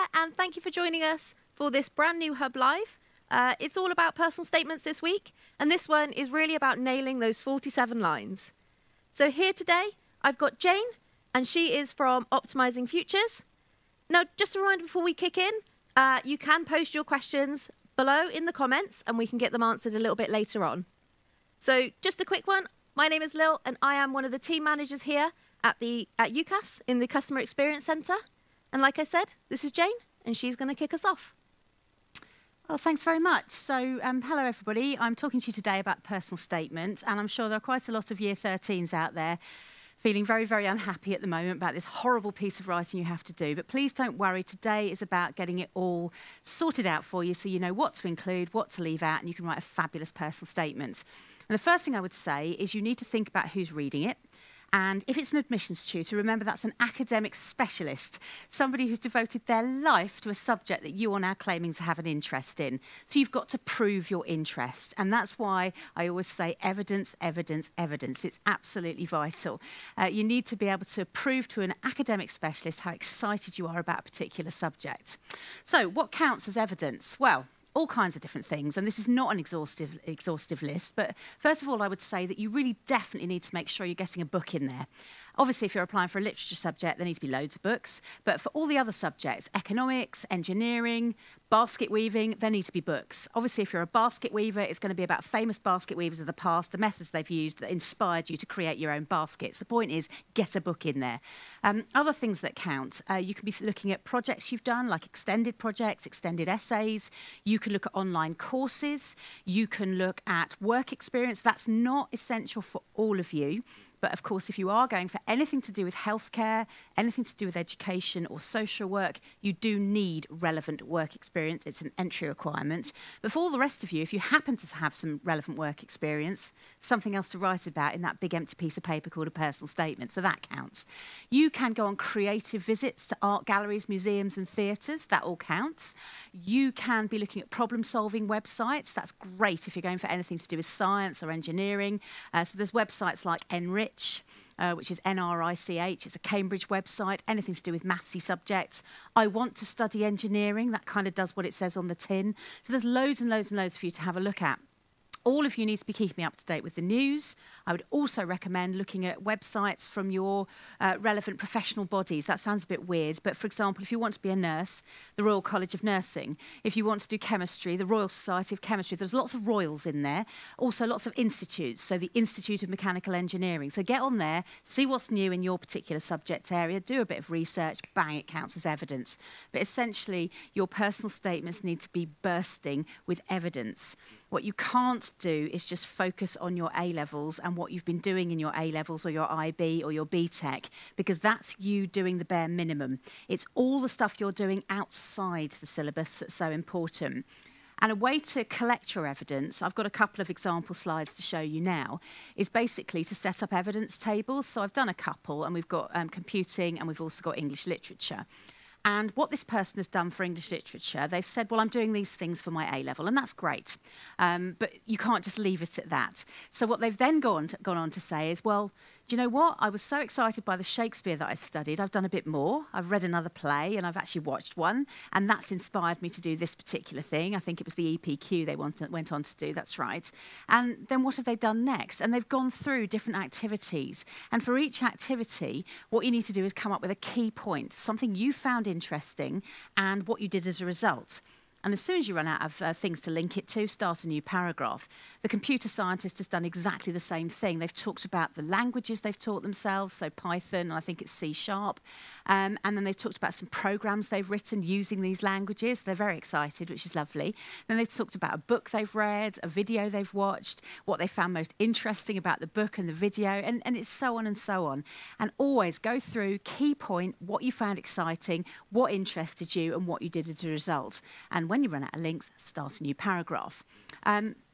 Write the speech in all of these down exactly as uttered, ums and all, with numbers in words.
and thank you for joining us for this brand new Hub Live. Uh, it's all about personal statements this week, and this one is really about nailing those forty-seven lines. So here today, I've got Jane, and she is from Optimizing Futures. Now, just a reminder before we kick in, uh, you can post your questions below in the comments, and we can get them answered a little bit later on. So just a quick one. My name is Lil, and I am one of the team managers here at, the, at U C A S in the Customer Experience Centre. And like I said, this is Jane, and she's going to kick us off. Well, thanks very much. So, um, hello everybody. I'm talking to you today about personal statement, and I'm sure there are quite a lot of year thirteens out there feeling very, very unhappy at the moment about this horrible piece of writing you have to do. But please don't worry, today is about getting it all sorted out for you so you know what to include, what to leave out, and you can write a fabulous personal statement. And the first thing I would say is you need to think about who's reading it. And if it's an admissions tutor, remember that's an academic specialist, somebody who's devoted their life to a subject that you are now claiming to have an interest in. So you've got to prove your interest. And that's why I always say evidence, evidence, evidence. It's absolutely vital. Uh, you need to be able to prove to an academic specialist how excited you are about a particular subject. So what counts as evidence? Well, all kinds of different things, and this is not an exhaustive, exhaustive list, but first of all, I would say that you really definitely need to make sure you're getting a book in there. Obviously, if you're applying for a literature subject, there need to be loads of books, but for all the other subjects, economics, engineering, basket weaving, there need to be books. Obviously, if you're a basket weaver, it's going to be about famous basket weavers of the past, the methods they've used that inspired you to create your own baskets. The point is, get a book in there. Um, other things that count, uh, you can be looking at projects you've done, like extended projects, extended essays. You can look at online courses. You can look at work experience. That's not essential for all of you. But of course, if you are going for anything to do with healthcare, anything to do with education or social work, you do need relevant work experience. It's an entry requirement. But for all the rest of you, if you happen to have some relevant work experience, something else to write about in that big empty piece of paper called a personal statement, so that counts. You can go on creative visits to art galleries, museums and theatres. That all counts. You can be looking at problem-solving websites. That's great if you're going for anything to do with science or engineering. Uh, so there's websites like Enrich, Uh, which is N R I C H. It's a Cambridge website, anything to do with mathsy subjects. I want to study engineering. That kind of does what it says on the tin. So there's loads and loads and loads for you to have a look at. All of you need to be keeping up to date with the news. I would also recommend looking at websites from your uh, relevant professional bodies. That sounds a bit weird, but for example, if you want to be a nurse, the Royal College of Nursing. If you want to do chemistry, the Royal Society of Chemistry. There's lots of royals in there. Also lots of institutes, so the Institute of Mechanical Engineering. So get on there, see what's new in your particular subject area, do a bit of research, bang, it counts as evidence. But essentially, your personal statements need to be bursting with evidence. What you can't do is just focus on your A-levels and what you've been doing in your A-levels or your I B or your B Tech, because that's you doing the bare minimum. It's all the stuff you're doing outside the syllabus that's so important. And a way to collect your evidence, I've got a couple of example slides to show you now, is basically to set up evidence tables. So I've done a couple, and we've got um, computing, and we've also got English literature. And what this person has done for English literature, they've said, well, I'm doing these things for my A-level, and that's great. Um, but you can't just leave it at that. So what they've then gone, to, gone on to say is, well, do you know what? I was so excited by the Shakespeare that I studied. I've done a bit more. I've read another play, and I've actually watched one, and that's inspired me to do this particular thing. I think it was the E P Q they want, went on to do, that's right. And then what have they done next? And they've gone through different activities. And for each activity, what you need to do is come up with a key point, something you found interesting, and what you did as a result. And as soon as you run out of uh, things to link it to, start a new paragraph. The computer scientist has done exactly the same thing. They've talked about the languages they've taught themselves, so Python, and I think it's C sharp. Um, and then they've talked about some programs they've written using these languages. They're very excited, which is lovely. Then they've talked about a book they've read, a video they've watched, what they found most interesting about the book and the video, and, and it's so on and so on. And always go through, key point, what you found exciting, what interested you, and what you did as a result. And when you run out of links, start a new paragraph. Um,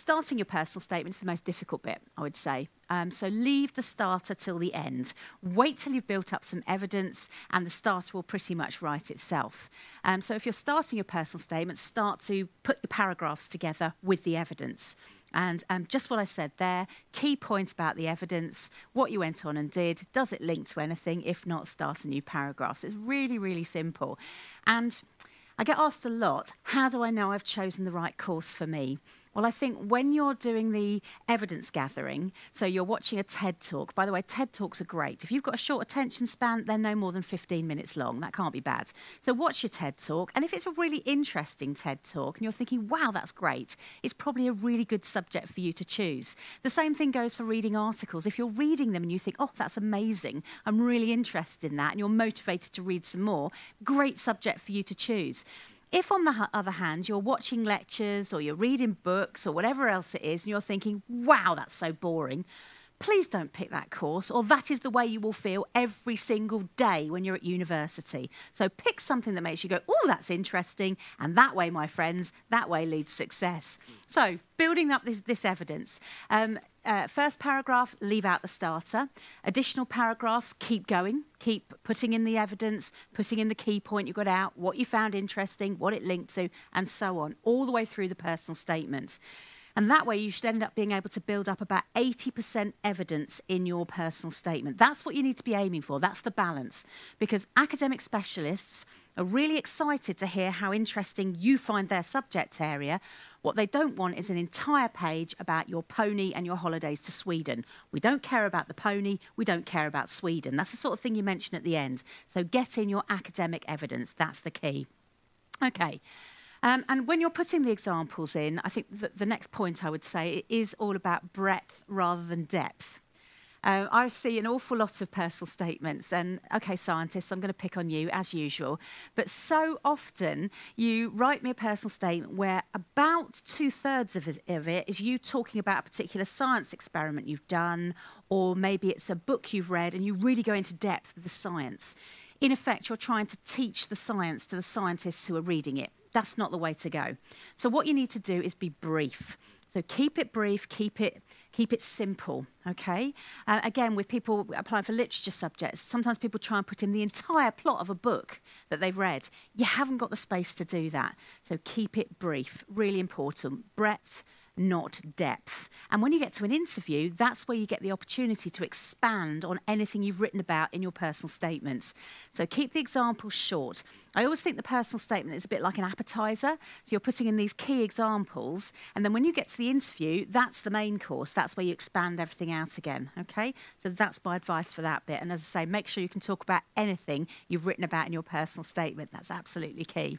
starting your personal statement is the most difficult bit, I would say. Um, so leave the starter till the end. Wait till you've built up some evidence and the starter will pretty much write itself. Um, so if you're starting your personal statement, start to put the paragraphs together with the evidence. And um, just what I said there, key point about the evidence, what you went on and did, does it link to anything? If not, start a new paragraph. So it's really, really simple. And I get asked a lot, how do I know I've chosen the right course for me? Well, I think when you're doing the evidence gathering, so you're watching a TED Talk. By the way, TED Talks are great. If you've got a short attention span, they're no more than fifteen minutes long. That can't be bad. So watch your TED Talk. And if it's a really interesting TED Talk and you're thinking, wow, that's great, it's probably a really good subject for you to choose. The same thing goes for reading articles. If you're reading them and you think, oh, that's amazing, I'm really interested in that, and you're motivated to read some more, great subject for you to choose. If, on the other hand, you're watching lectures or you're reading books or whatever else it is, and you're thinking, wow, that's so boring, please don't pick that course, or that is the way you will feel every single day when you're at university. So pick something that makes you go, oh, that's interesting, and that way, my friends, that way leads success. So building up this, this evidence. Um, Uh, first paragraph, leave out the starter. Additional paragraphs, keep going. Keep putting in the evidence, putting in the key point you got out, what you found interesting, what it linked to, and so on, all the way through the personal statement. And that way you should end up being able to build up about eighty percent evidence in your personal statement. That's what you need to be aiming for. That's the balance. Because academic specialists are really excited to hear how interesting you find their subject area. What they don't want is an entire page about your pony and your holidays to Sweden. We don't care about the pony. We don't care about Sweden. That's the sort of thing you mention at the end. So get in your academic evidence. That's the key. Okay. Um, and when you're putting the examples in, I think that the next point I would say it is all about breadth rather than depth. Uh, I see an awful lot of personal statements, and okay, scientists, I'm going to pick on you as usual, but so often you write me a personal statement where about two-thirds of it is you talking about a particular science experiment you've done, or maybe it's a book you've read and you really go into depth with the science. In effect, you're trying to teach the science to the scientists who are reading it. That's not the way to go. So what you need to do is be brief. So keep it brief, keep it, keep it simple, okay? Uh, again, with people applying for literature subjects, sometimes people try and put in the entire plot of a book that they've read. You haven't got the space to do that. So keep it brief, really important. Breadth, not depth. And when you get to an interview, that's where you get the opportunity to expand on anything you've written about in your personal statements. So keep the examples short. I always think the personal statement is a bit like an appetizer. So you're putting in these key examples, and then when you get to the interview, that's the main course. That's where you expand everything out again, okay? So that's my advice for that bit. And as I say, make sure you can talk about anything you've written about in your personal statement. That's absolutely key.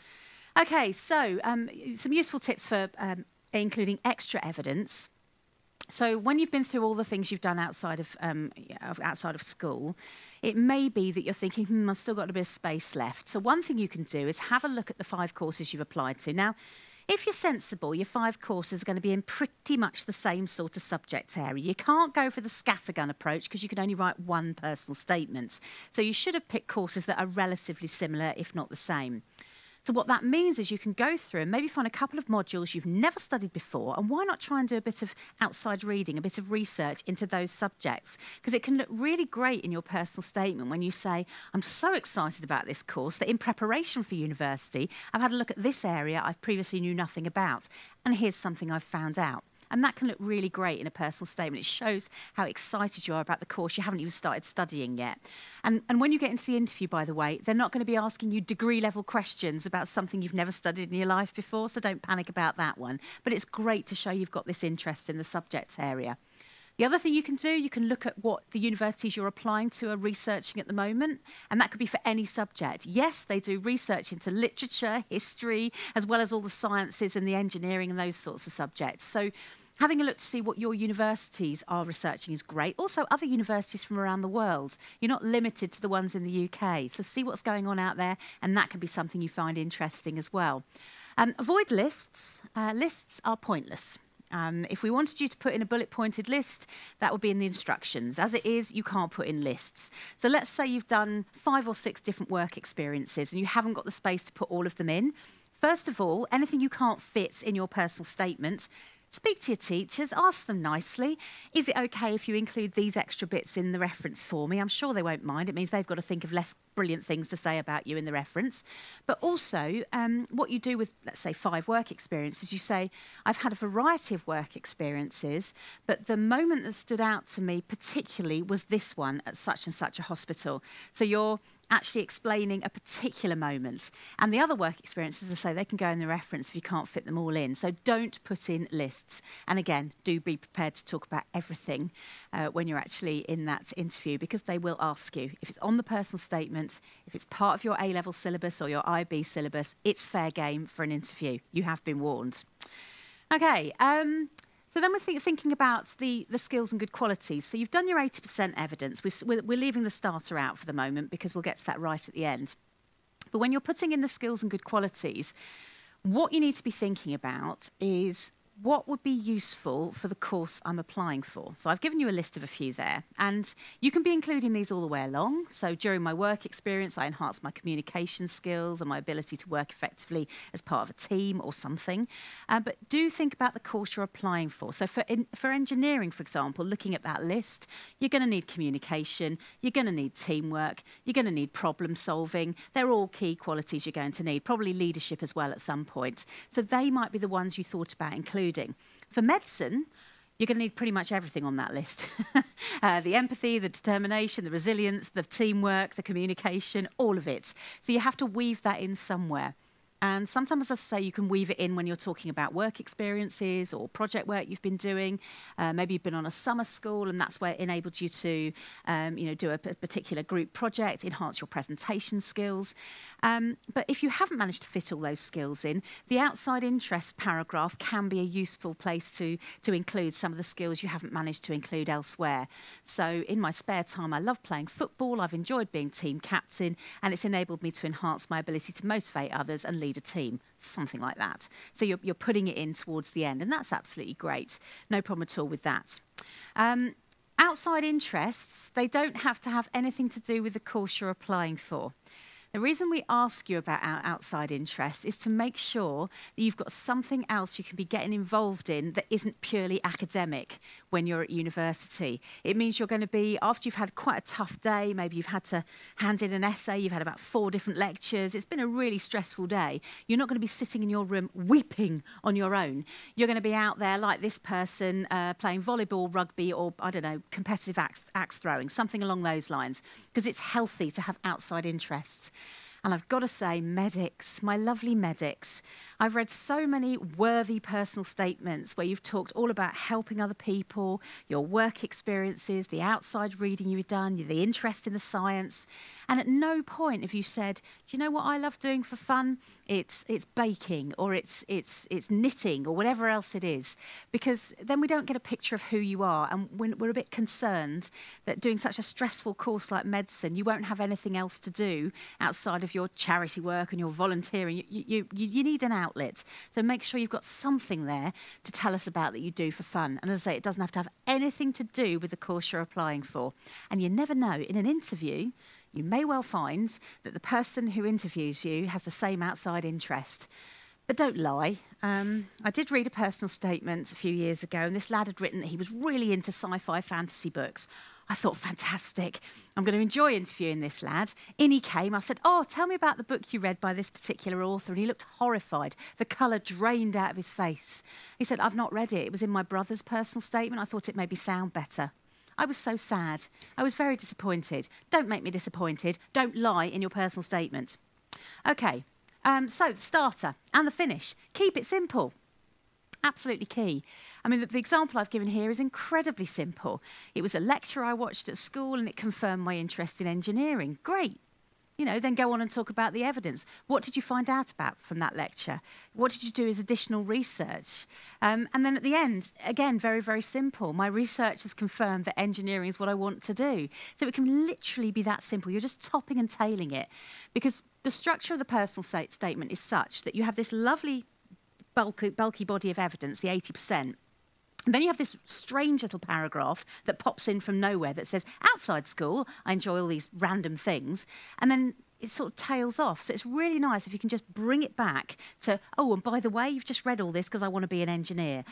Okay, so um, some useful tips for um, including extra evidence. So when you've been through all the things you've done outside of, um, outside of school, it may be that you're thinking, hmm, I've still got a bit of space left. So one thing you can do is have a look at the five courses you've applied to. Now, if you're sensible, your five courses are going to be in pretty much the same sort of subject area. You can't go for the scattergun approach because you can only write one personal statement. So you should have picked courses that are relatively similar, if not the same. So what that means is you can go through and maybe find a couple of modules you've never studied before, and why not try and do a bit of outside reading, a bit of research into those subjects? Because it can look really great in your personal statement when you say, I'm so excited about this course that in preparation for university, I've had a look at this area I previously knew nothing about, and here's something I've found out. And that can look really great in a personal statement. It shows how excited you are about the course you haven't even started studying yet. And, and when you get into the interview, by the way, they're not going to be asking you degree-level questions about something you've never studied in your life before, so don't panic about that one. But it's great to show you've got this interest in the subject area. The other thing you can do, you can look at what the universities you're applying to are researching at the moment, and that could be for any subject. Yes, they do research into literature, history, as well as all the sciences and the engineering and those sorts of subjects. So having a look to see what your universities are researching is great. Also, other universities from around the world. You're not limited to the ones in the U K. So see what's going on out there, and that can be something you find interesting as well. Um, avoid lists. Uh, lists are pointless. Um, if we wanted you to put in a bullet-pointed list, that would be in the instructions. As it is, you can't put in lists. So let's say you've done five or six different work experiences and you haven't got the space to put all of them in. First of all, anything you can't fit in your personal statement, Speak to your teachers, ask them nicely. Is it okay if you include these extra bits in the reference for me? I'm sure they won't mind. It means they've got to think of less brilliant things to say about you in the reference. But also, um, what you do with, let's say, five work experiences, you say, I've had a variety of work experiences, but the moment that stood out to me particularly was this one at such and such a hospital. So you're actually explaining a particular moment. And the other work experiences, as I say, they can go in the reference if you can't fit them all in. So don't put in lists. And again, do be prepared to talk about everything uh, when you're actually in that interview, because they will ask you. If it's on the personal statement, if it's part of your A-level syllabus or your I B syllabus, it's fair game for an interview. You have been warned. Okay. Um, So then we're th thinking about the, the skills and good qualities. So you've done your eighty percent evidence. We've, we're, we're leaving the starter out for the moment because we'll get to that right at the end. But when you're putting in the skills and good qualities, what you need to be thinking about is what would be useful for the course I'm applying for. So I've given you a list of a few there, and you can be including these all the way along. So during my work experience, I enhanced my communication skills and my ability to work effectively as part of a team or something. Uh, but do think about the course you're applying for. So for, in, for engineering, for example, looking at that list, you're going to need communication, you're going to need teamwork, you're going to need problem solving. They're all key qualities you're going to need, probably leadership as well at some point. So they might be the ones you thought about including. For medicine, you're going to need pretty much everything on that list. uh, the empathy, the determination, the resilience, the teamwork, the communication, all of it. So you have to weave that in somewhere. And sometimes, as I say, you can weave it in when you're talking about work experiences or project work you've been doing. Uh, maybe you've been on a summer school and that's where it enabled you to um, you know, do a particular group project, enhance your presentation skills. Um, but if you haven't managed to fit all those skills in, the outside interest paragraph can be a useful place to, to include some of the skills you haven't managed to include elsewhere. So in my spare time, I love playing football. I've enjoyed being team captain, and it's enabled me to enhance my ability to motivate others and lead a team, something like that. So you're, you're putting it in towards the end, and that's absolutely great. No problem at all with that. Um, outside interests, they don't have to have anything to do with the course you're applying for. The reason we ask you about our outside interests is to make sure that you've got something else you can be getting involved in that isn't purely academic when you're at university. It means you're going to be, after you've had quite a tough day, maybe you've had to hand in an essay, you've had about four different lectures, it's been a really stressful day. You're not going to be sitting in your room weeping on your own. You're going to be out there like this person uh, playing volleyball, rugby, or, I don't know, competitive axe, axe throwing, something along those lines, because it's healthy to have outside interests. And I've got to say, medics, my lovely medics, I've read so many worthy personal statements where you've talked all about helping other people, your work experiences, the outside reading you've done, the interest in the science. And at no point have you said, do you know what I love doing for fun? It's, it's baking, or it's, it's, it's knitting, or whatever else it is. Because then we don't get a picture of who you are. And we're, we're a bit concerned that doing such a stressful course like medicine, you won't have anything else to do outside of your charity work and your volunteering. You, you, you, you need an outlet. So make sure you've got something there to tell us about that you do for fun. And as I say, it doesn't have to have anything to do with the course you're applying for. And you never know, in an interview, you may well find that the person who interviews you has the same outside interest. But don't lie. Um, I did read a personal statement a few years ago, and this lad had written that he was really into sci-fi fantasy books. I thought, fantastic. I'm going to enjoy interviewing this lad. In he came. I said, oh, tell me about the book you read by this particular author. And he looked horrified. The colour drained out of his face. He said, I've not read it. It was in my brother's personal statement. I thought it made me sound better. I was so sad. I was very disappointed. Don't make me disappointed. Don't lie in your personal statement. OK, um, so the starter and the finish. Keep it simple. Absolutely key. I mean, the, the example I've given here is incredibly simple. It was a lecture I watched at school and it confirmed my interest in engineering. Great. You know, then go on and talk about the evidence. What did you find out about from that lecture? What did you do as additional research? Um, and then at the end, again, very, very simple. My research has confirmed that engineering is what I want to do. So it can literally be that simple. You're just topping and tailing it. Because the structure of the personal statement is such that you have this lovely bulky, bulky body of evidence, the eighty percent. And then you have this strange little paragraph that pops in from nowhere that says, outside school, I enjoy all these random things. And then it sort of tails off. So it's really nice if you can just bring it back to, oh, and by the way, you've just read all this because I want to be an engineer.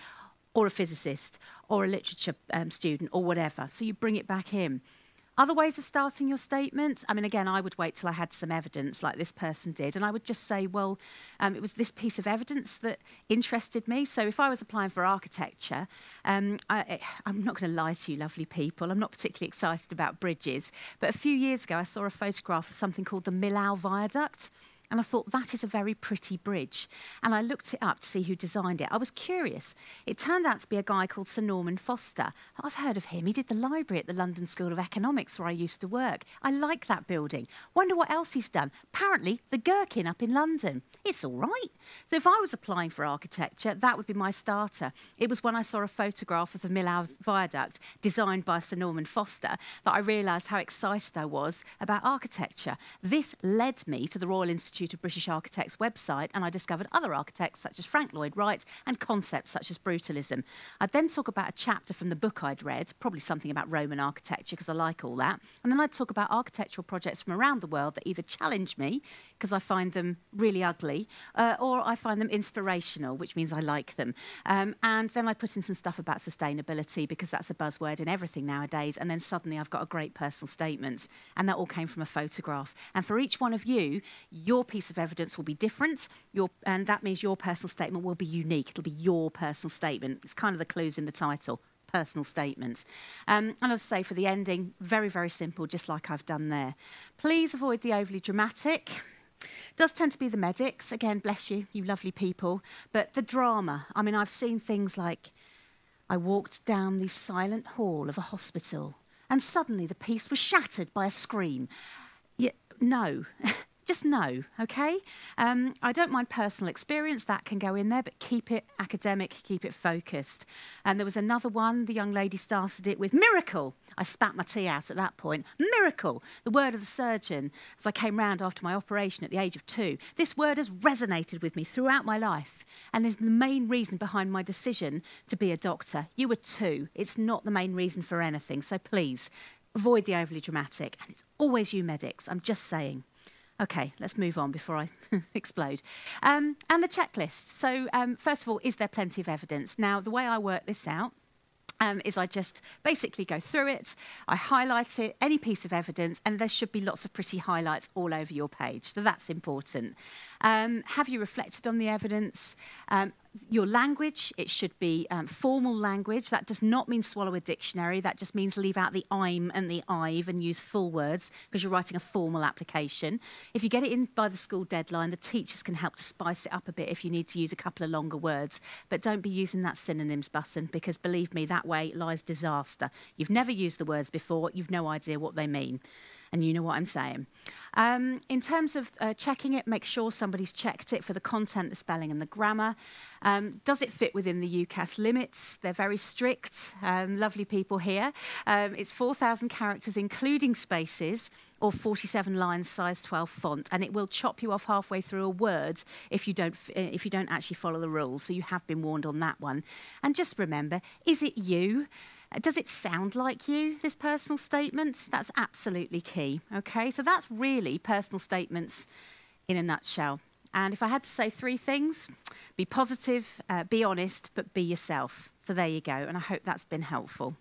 or a physicist, or a literature um, student, or whatever. So you bring it back in. Other ways of starting your statement, I mean, again, I would wait till I had some evidence like this person did, and I would just say, well, um, it was this piece of evidence that interested me. So if I was applying for architecture, um, I, I'm not going to lie to you, lovely people, I'm not particularly excited about bridges, but a few years ago I saw a photograph of something called the Millau Viaduct. And I thought, that is a very pretty bridge. And I looked it up to see who designed it. I was curious. It turned out to be a guy called Sir Norman Foster. I've heard of him. He did the library at the London School of Economics where I used to work. I like that building. Wonder what else he's done. Apparently, the Gherkin up in London. It's all right. So if I was applying for architecture, that would be my starter. It was when I saw a photograph of the Millau Viaduct designed by Sir Norman Foster that I realised how excited I was about architecture. This led me to the Royal Institute of British Architects website, and I discovered other architects such as Frank Lloyd Wright and concepts such as brutalism. I'd then talk about a chapter from the book I'd read, probably something about Roman architecture because I like all that, and then I'd talk about architectural projects from around the world that either challenge me because I find them really ugly uh, or I find them inspirational, which means I like them. Um, and then I put in some stuff about sustainability because that's a buzzword in everything nowadays, and then suddenly I've got a great personal statement, and that all came from a photograph. And for each one of you, your piece of evidence will be different, your, and that means your personal statement will be unique. It'll be your personal statement. It's kind of the clues in the title, personal statement. Um, and as I say, for the ending, very, very simple, just like I've done there. Please avoid the overly dramatic. Does tend to be the medics. Again, bless you, you lovely people. But the drama, I mean, I've seen things like, I walked down the silent hall of a hospital and suddenly the peace was shattered by a scream. Yeah, no. Just no, OK? Um, I don't mind personal experience, that can go in there, but keep it academic, keep it focused. And there was another one, the young lady started it with miracle. I spat my tea out at that point. Miracle, the word of the surgeon, as I came round after my operation at the age of two. This word has resonated with me throughout my life and is the main reason behind my decision to be a doctor. You were two. It's not the main reason for anything, so please avoid the overly dramatic. And it's always you medics, I'm just saying. OK, let's move on before I explode. Um, and the checklist. So um, first of all, is there plenty of evidence? Now, the way I work this out Um, is I just basically go through it, I highlight it, any piece of evidence, and there should be lots of pretty highlights all over your page. So that's important. Um, have you reflected on the evidence? Um, your language, it should be um, formal language. That does not mean swallow a dictionary. That just means leave out the I'm and the I've and use full words because you're writing a formal application. If you get it in by the school deadline, the teachers can help to spice it up a bit if you need to use a couple of longer words. But don't be using that synonyms button because, believe me, that way lies disaster. You've never used the words before. You've no idea what they mean. And you know what I'm saying. Um, in terms of uh, checking it, make sure somebody's checked it for the content, the spelling and the grammar. Um, does it fit within the U C A S limits? They're very strict, um, lovely people here. Um, it's four thousand characters, including spaces, or forty-seven lines, size twelve font, and it will chop you off halfway through a word if you don't, if you don't actually follow the rules. So you have been warned on that one. And just remember, is it you? Does it sound like you, this personal statement? That's absolutely key, OK? So that's really personal statements in a nutshell. And if I had to say three things, be positive, uh, be honest, but be yourself. So there you go, and I hope that's been helpful.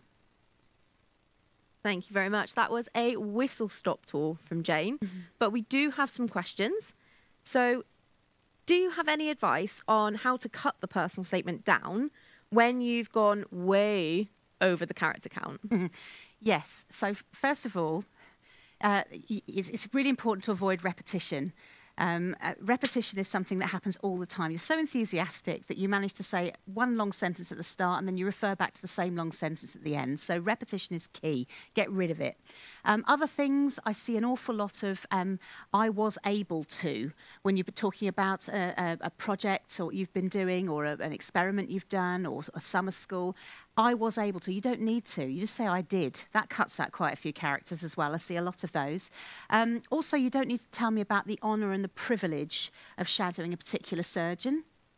Thank you very much. That was a whistle-stop tour from Jane, mm-hmm. but we do have some questions. So do you have any advice on how to cut the personal statement down when you've gone way over the character count? Yes. So first of all, uh, it's, it's really important to avoid repetition. Um, uh, repetition is something that happens all the time. You're so enthusiastic that you manage to say one long sentence at the start and then you refer back to the same long sentence at the end. So repetition is key. Get rid of it. Um, other things, I see an awful lot of um, I was able to when you're talking about a, a, a project or you've been doing or a, an experiment you've done or a summer school. I was able to. You don't need to. You just say I did. That cuts out quite a few characters as well. I see a lot of those. Um, also, you don't need to tell me about the honour and the privilege of shadowing a particular surgeon.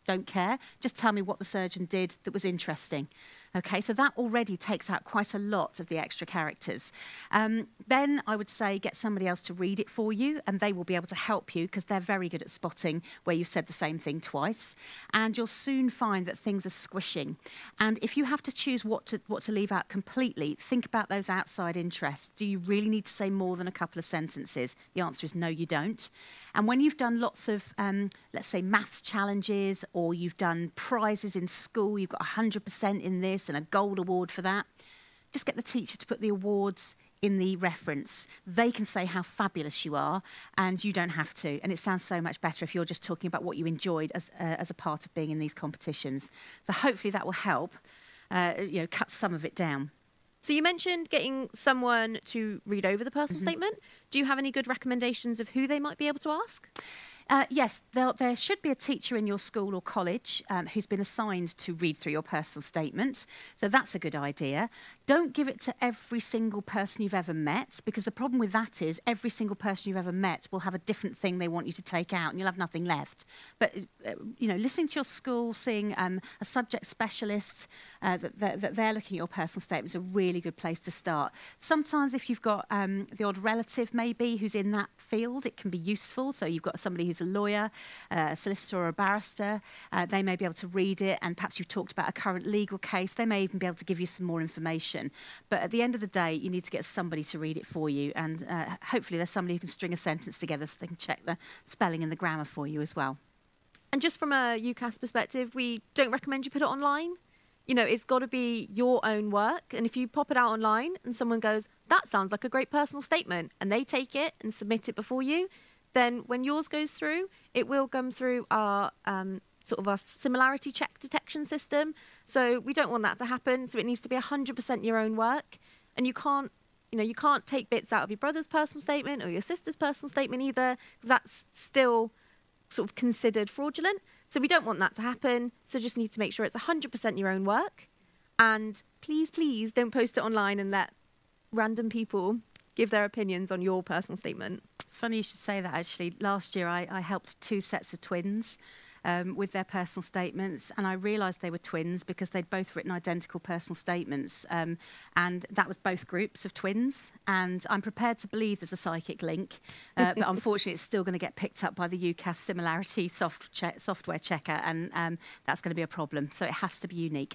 don't care. Just tell me what the surgeon did that was interesting. Okay, so that already takes out quite a lot of the extra characters. Um, then I would say get somebody else to read it for you, and they will be able to help you because they're very good at spotting where you've said the same thing twice. And you'll soon find that things are squishing. And if you have to choose what to, what to leave out completely, think about those outside interests. Do you really need to say more than a couple of sentences? The answer is no, you don't. And when you've done lots of, um, let's say, maths challenges, or you've done prizes in school, you've got one hundred percent in this and a gold award for that, just get the teacher to put the awards in the reference. They can say how fabulous you are, and you don't have to. And it sounds so much better if you're just talking about what you enjoyed as, uh, as a part of being in these competitions. So hopefully that will help, uh, you know, cut some of it down. So you mentioned getting someone to read over the personal mm-hmm. statement. Do you have any good recommendations of who they might be able to ask? Uh, yes, there, there should be a teacher in your school or college um, who's been assigned to read through your personal statement. So that's a good idea. Don't give it to every single person you've ever met, because the problem with that is every single person you've ever met will have a different thing they want you to take out and you'll have nothing left. But, uh, you know, listening to your school, seeing um, a subject specialist, uh, that, that, that they're looking at your personal statement is a really good place to start. Sometimes if you've got um, the odd relative maybe who's in that field, it can be useful. So you've got somebody who's a lawyer, uh, a solicitor or a barrister, uh, they may be able to read it, and perhaps you've talked about a current legal case, they may even be able to give you some more information. But at the end of the day, you need to get somebody to read it for you, and uh, hopefully there's somebody who can string a sentence together so they can check the spelling and the grammar for you as well. And just from a UCAS perspective, we don't recommend you put it online. You know, it's got to be your own work. And if you pop it out online and someone goes, that sounds like a great personal statement, and they take it and submit it before you, then when yours goes through, it will come through our um, sort of our similarity check detection system. So we don't want that to happen. So it needs to be one hundred percent your own work. And you can't, you know, you can't take bits out of your brother's personal statement or your sister's personal statement either, because that's still sort of considered fraudulent. So we don't want that to happen. So just need to make sure it's one hundred percent your own work. And please, please don't post it online and let random people give their opinions on your personal statement. It's funny you should say that, actually. Last year I, I helped two sets of twins um, with their personal statements, and I realised they were twins because they'd both written identical personal statements, um, and that was both groups of twins, and I'm prepared to believe there's a psychic link, uh, but unfortunately it's still going to get picked up by the UCAS similarity soft che software checker, and um, that's going to be a problem, so it has to be unique.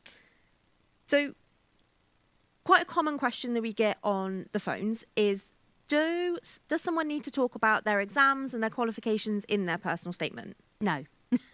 So quite a common question that we get on the phones is, Do, does someone need to talk about their exams and their qualifications in their personal statement? No.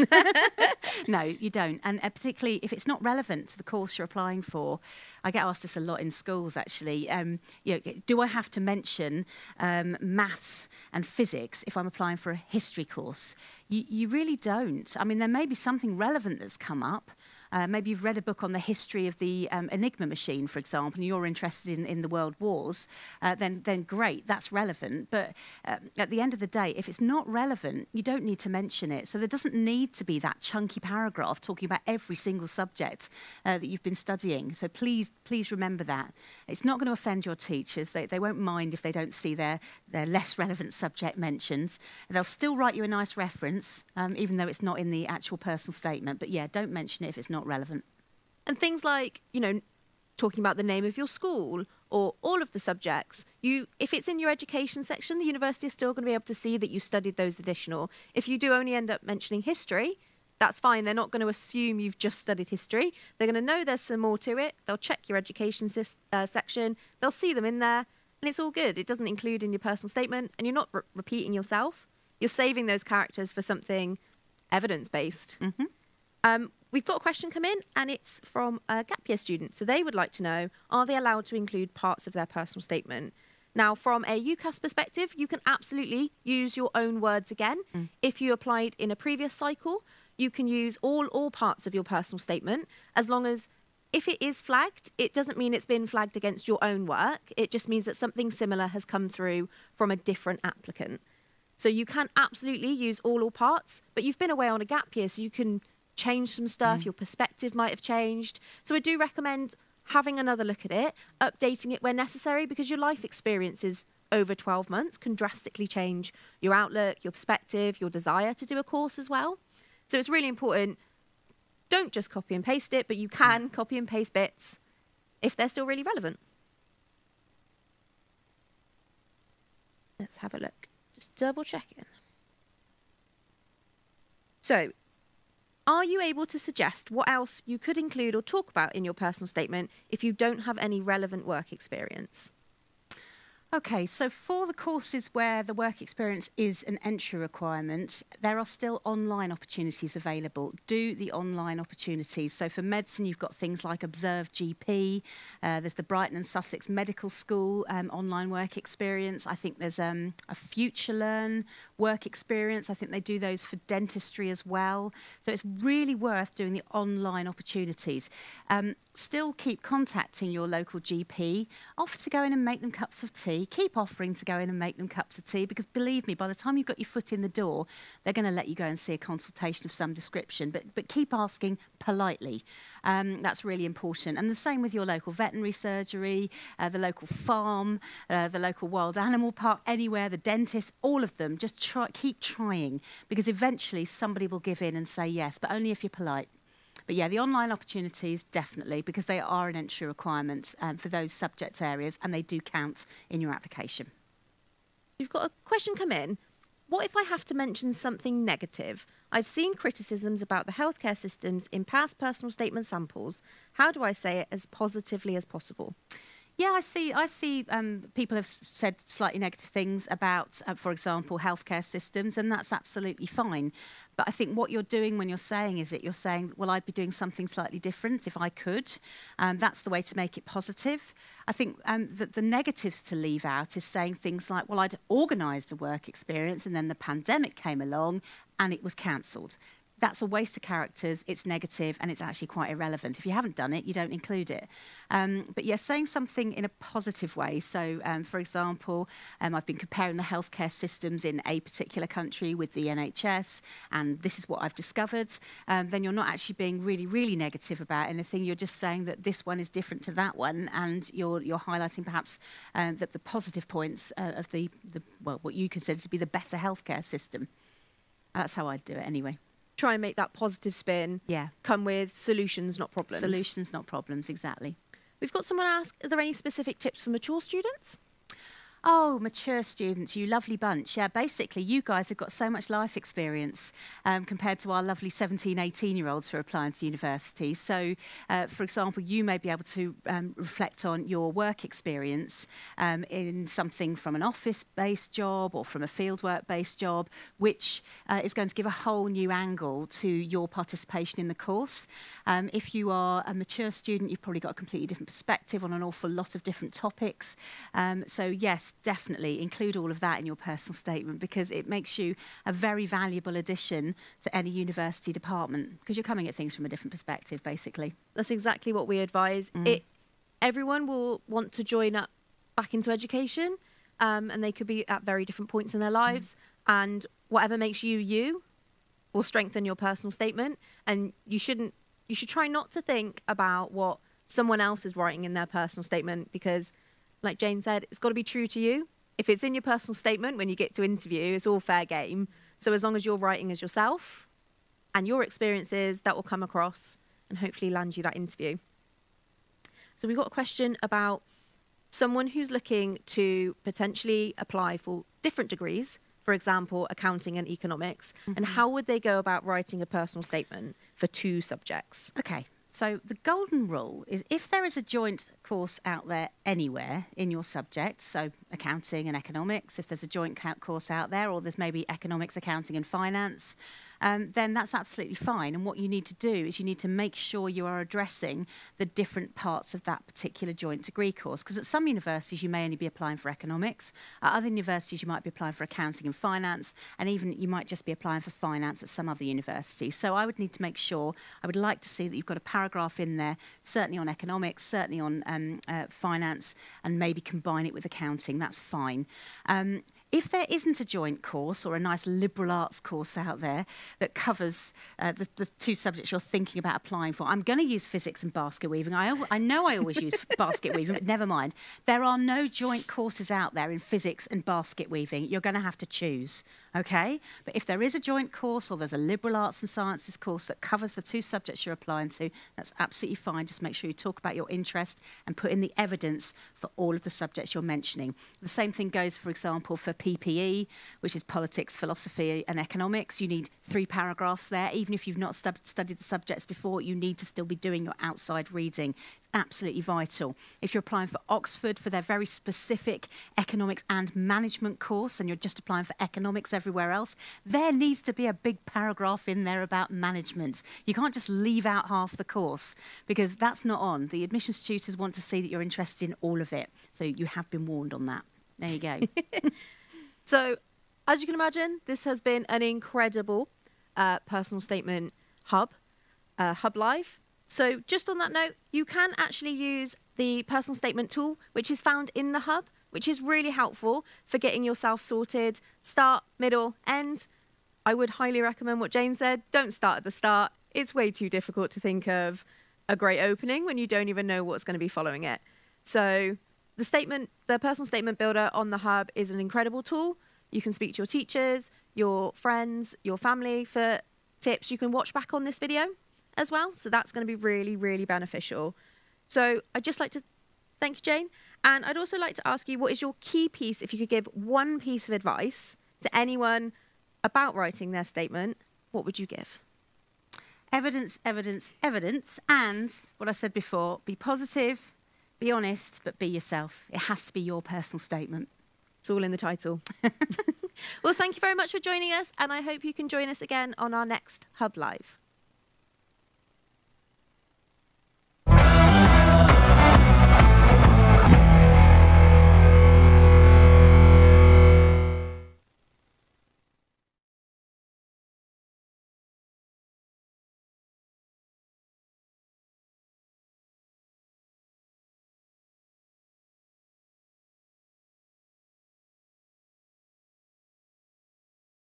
No, you don't. And uh, particularly if it's not relevant to the course you're applying for. I get asked this a lot in schools, actually. Um, you know, do I have to mention um, maths and physics if I'm applying for a history course? You, you really don't. I mean, there may be something relevant that's come up. Uh, maybe you've read a book on the history of the um, Enigma machine, for example, and you're interested in, in the world wars, uh, then, then great, that's relevant. But uh, at the end of the day, if it's not relevant, you don't need to mention it. So there doesn't need to be that chunky paragraph talking about every single subject uh, that you've been studying. So please, please remember that. It's not going to offend your teachers. They, they won't mind if they don't see their, their less relevant subject mentioned. They'll still write you a nice reference, um, even though it's not in the actual personal statement. But yeah, don't mention it if it's not relevant. And things like, you know, talking about the name of your school or all of the subjects, you, if it's in your education section, the university is still going to be able to see that you studied those additional. If you do only end up mentioning history, that's fine. They're not going to assume you've just studied history. They're going to know there's some more to it. They'll check your education uh, section. They'll see them in there, and it's all good. It doesn't include in your personal statement, and you're not re repeating yourself. You're saving those characters for something evidence-based. Mm-hmm. Um, we've got a question come in, and it's from a gap year student. So they would like to know, are they allowed to include parts of their personal statement? Now, from a UCAS perspective, you can absolutely use your own words again. Mm. If you applied in a previous cycle, you can use all, all parts of your personal statement, as long as, if it is flagged, it doesn't mean it's been flagged against your own work. It just means that something similar has come through from a different applicant. So you can absolutely use all or parts, but you've been away on a gap year, so you can change some stuff. Mm. Your perspective might have changed. So I do recommend having another look at it, updating it where necessary, because your life experiences over twelve months can drastically change your outlook, your perspective, your desire to do a course as well. So it's really important, don't just copy and paste it, but you can copy and paste bits if they're still really relevant. Let's have a look. Just double checking. So, are you able to suggest what else you could include or talk about in your personal statement if you don't have any relevant work experience? Okay, so for the courses where the work experience is an entry requirement, there are still online opportunities available. Do the online opportunities. So for medicine, you've got things like Observe G P, uh, there's the Brighton and Sussex Medical School um, online work experience. I think there's um, a Future Learn work experience. I think they do those for dentistry as well. So it's really worth doing the online opportunities. Um, still keep contacting your local G P. Offer to go in and make them cups of tea. Keep offering to go in and make them cups of tea, because believe me, by the time you've got your foot in the door, they're going to let you go and see a consultation of some description. But, but keep asking politely. Um, that's really important. And the same with your local veterinary surgery, uh, the local farm, uh, the local wild animal park, anywhere, the dentist, all of them. Just try, keep trying, because eventually somebody will give in and say yes, but only if you're polite. But yeah, the online opportunities, definitely, because they are an entry requirement um, for those subject areas, and they do count in your application. You've got a question come in. What if I have to mention something negative? I've seen criticisms about the healthcare systems in past personal statement samples. How do I say it as positively as possible? Yeah, I see. I see. Um, people have said slightly negative things about, uh, for example, healthcare systems, and that's absolutely fine. But I think what you're doing when you're saying is that you're saying, well, I'd be doing something slightly different if I could. Um, that's the way to make it positive. I think um, that the negatives to leave out is saying things like, well, I'd organised a work experience and then the pandemic came along and it was cancelled. That's a waste of characters, it's negative, and it's actually quite irrelevant. If you haven't done it, you don't include it. Um, but yes, saying something in a positive way. So, um, for example, um, I've been comparing the healthcare systems in a particular country with the N H S, and this is what I've discovered. Um, then you're not actually being really, really negative about anything. You're just saying that this one is different to that one, and you're, you're highlighting perhaps um, that the positive points uh, of the, the, well, what you consider to be the better healthcare system. That's how I'd do it anyway. Try and make that positive spin. Yeah. Come with solutions, not problems. Solutions, not problems, exactly. We've got someone ask, are there any specific tips for mature students? Oh, mature students, you lovely bunch. Yeah, basically, you guys have got so much life experience um, compared to our lovely seventeen, eighteen-year-olds who are applying to university. So, uh, for example, you may be able to um, reflect on your work experience um, in something from an office-based job or from a fieldwork-based job, which uh, is going to give a whole new angle to your participation in the course. Um, if you are a mature student, you've probably got a completely different perspective on an awful lot of different topics. Um, so, yes, definitely include all of that in your personal statement, because it makes you a very valuable addition to any university department, because you're coming at things from a different perspective, basically. That's exactly what we advise. Mm. It, everyone will want to join up back into education, um, and they could be at very different points in their lives, mm. and whatever makes you you will strengthen your personal statement. And you shouldn't, you should try not to think about what someone else is writing in their personal statement, because like Jane said, it's got to be true to you. If it's in your personal statement when you get to interview, it's all fair game. So as long as you're writing as yourself and your experiences, that will come across and hopefully land you that interview. So we've got a question about someone who's looking to potentially apply for different degrees, for example, accounting and economics, mm-hmm. and how would they go about writing a personal statement for two subjects? Okay. So the golden rule is, if there is a joint course out there anywhere in your subject, so accounting and economics, if there's a joint course out there, or there's maybe economics, accounting and finance, um, then that's absolutely fine. And what you need to do is you need to make sure you are addressing the different parts of that particular joint degree course. Because at some universities you may only be applying for economics, at other universities you might be applying for accounting and finance, and even you might just be applying for finance at some other universities. So I would need to make sure, I would like to see that you've got a paragraph in there, certainly on economics, certainly on um, uh, finance, and maybe combine it with accounting. That's fine. Um, If there isn't a joint course or a nice liberal arts course out there that covers uh, the, the two subjects you're thinking about applying for, I'm going to use physics and basket weaving. I, I know I always use basket weaving, but never mind. There are no joint courses out there in physics and basket weaving. You're going to have to choose, okay? But if there is a joint course or there's a liberal arts and sciences course that covers the two subjects you're applying to, that's absolutely fine. Just make sure you talk about your interest and put in the evidence for all of the subjects you're mentioning. The same thing goes, for example, for P P E, which is politics, philosophy and economics. You need three paragraphs there. Even if you've not stu studied the subjects before, you need to still be doing your outside reading. It's absolutely vital. If you're applying for Oxford for their very specific economics and management course, and you're just applying for economics everywhere else, there needs to be a big paragraph in there about management. You can't just leave out half the course, because that's not on. The admissions tutors want to see that you're interested in all of it. So you have been warned on that. There you go. So, as you can imagine, this has been an incredible uh, personal statement hub, uh, Hub Live. So, just on that note, you can actually use the personal statement tool, which is found in the hub, which is really helpful for getting yourself sorted, start, middle, end. I would highly recommend what Jane said. Don't start at the start. It's way too difficult to think of a great opening when you don't even know what's going to be following it. So, the statement, the personal statement builder on the hub is an incredible tool. You can speak to your teachers, your friends, your family for tips. You can watch back on this video as well. So that's going to be really, really beneficial. So I'd just like to thank you, Jane. And I'd also like to ask you, what is your key piece, if you could give one piece of advice to anyone about writing their statement, what would you give? Evidence, evidence, evidence. And what I said before, be positive, be honest, but be yourself. It has to be your personal statement. It's all in the title. Well, thank you very much for joining us, and I hope you can join us again on our next Hub Live.